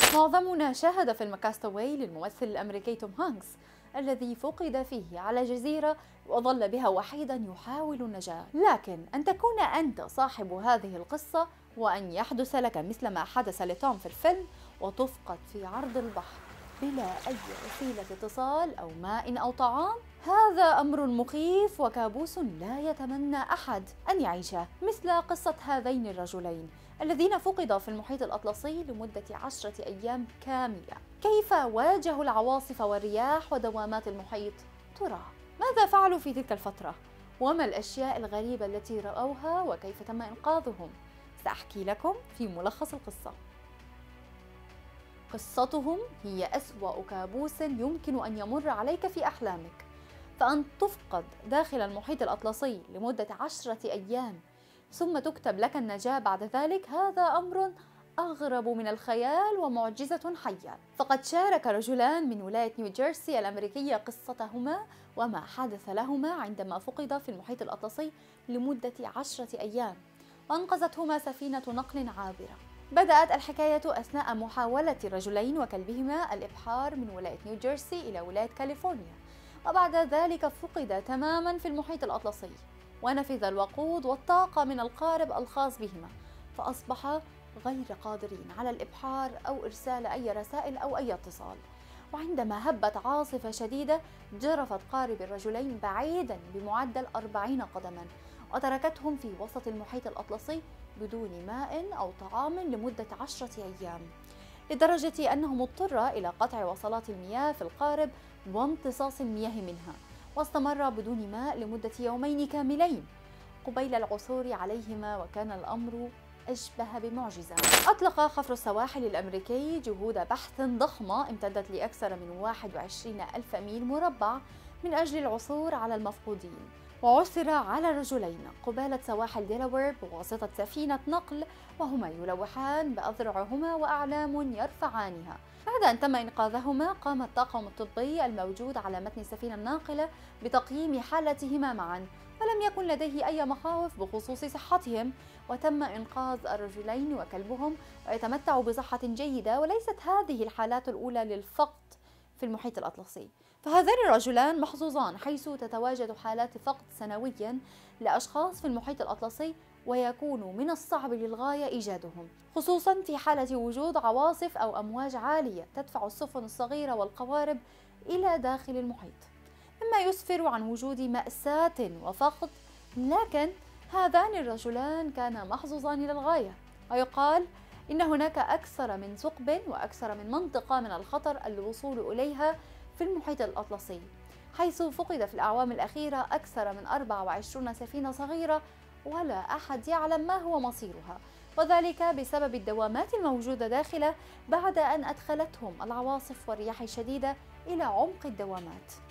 معظمنا شاهد فيلم كاستاوي للممثل الأمريكي توم هانكس الذي فقد فيه على جزيرة وظل بها وحيدا يحاول النجاة، لكن أن تكون أنت صاحب هذه القصة وأن يحدث لك مثل ما حدث لتوم في الفيلم وتفقد في عرض البحر بلا أي وسيلة اتصال أو ماء أو طعام، هذا أمر مخيف وكابوس لا يتمنى أحد أن يعيشه، مثل قصة هذين الرجلين الذين فقدا في المحيط الأطلسي لمدة 10 أيام كاملة. كيف واجهوا العواصف والرياح ودوامات المحيط؟ ترى ماذا فعلوا في تلك الفترة؟ وما الأشياء الغريبة التي رأوها وكيف تم إنقاذهم؟ سأحكي لكم في ملخص القصة. قصتهم هي أسوأ كابوس يمكن أن يمر عليك في أحلامك، فأن تفقد داخل المحيط الأطلسي لمدة 10 أيام ثم تكتب لك النجاة بعد ذلك، هذا أمر أغرب من الخيال ومعجزة حية. فقد شارك رجلان من ولاية نيوجيرسي الأمريكية قصتهما وما حدث لهما عندما فقد في المحيط الأطلسي لمدة 10 أيام، وأنقذتهما سفينة نقل عابرة. بدأت الحكاية أثناء محاولة الرجلين وكلبهما الإبحار من ولاية نيوجيرسي إلى ولاية كاليفورنيا، وبعد ذلك فقد تماما في المحيط الأطلسي، ونفذ الوقود والطاقة من القارب الخاص بهما، فأصبحا غير قادرين على الإبحار أو إرسال أي رسائل أو أي اتصال. وعندما هبت عاصفة شديدة جرفت قارب الرجلين بعيدا بمعدل 40 قدما وتركتهم في وسط المحيط الأطلسي بدون ماء أو طعام لمدة 10 أيام، لدرجة أنهم اضطر إلى قطع وصلات المياه في القارب وامتصاص المياه منها، واستمر بدون ماء لمدة يومين كاملين قبيل العثور عليهما، وكان الأمر أشبه بمعجزة. أطلق خفر السواحل الأمريكي جهود بحث ضخمة امتدت لأكثر من 21 ألف ميل مربع من أجل العثور على المفقودين، وعثر على رجلين قبالة سواحل ديلاوير بواسطة سفينة نقل وهما يلوحان بأذرعهما وأعلام يرفعانها. بعد أن تم إنقاذهما قام الطاقم الطبي الموجود على متن السفينة الناقلة بتقييم حالتهما معا، ولم يكن لديه أي مخاوف بخصوص صحتهم، وتم إنقاذ الرجلين وكلبهم ويتمتعوا بصحة جيدة. وليست هذه الحالات الأولى للفقد في المحيط الأطلسي، فهذان الرجلان محظوظان حيث تتواجد حالات فقد سنويا لأشخاص في المحيط الأطلسي، ويكون من الصعب للغاية إيجادهم، خصوصا في حالة وجود عواصف أو أمواج عالية تدفع السفن الصغيرة والقوارب إلى داخل المحيط، مما يسفر عن وجود مأساة وفقد. لكن هذان الرجلان كانا محظوظان للغاية، ويقال إن هناك أكثر من ثقب وأكثر من منطقة من الخطر الوصول إليها في المحيط الأطلسي، حيث فقد في الأعوام الأخيرة أكثر من 24 سفينة صغيرة ولا أحد يعلم ما هو مصيرها، وذلك بسبب الدوامات الموجودة داخله بعد أن أدخلتهم العواصف والرياح الشديدة إلى عمق الدوامات.